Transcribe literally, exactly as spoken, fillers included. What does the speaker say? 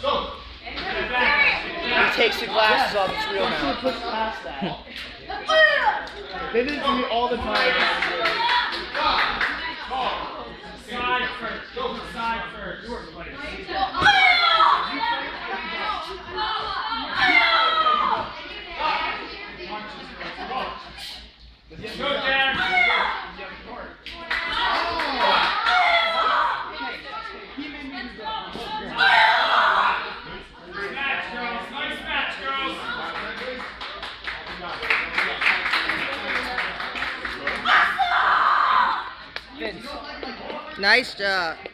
He takes the glasses off, it's real now. Push past that. They did it to me all the time. Side first. Go side first. Go there. Match, girls. Nice match, girls. Vince, nice job.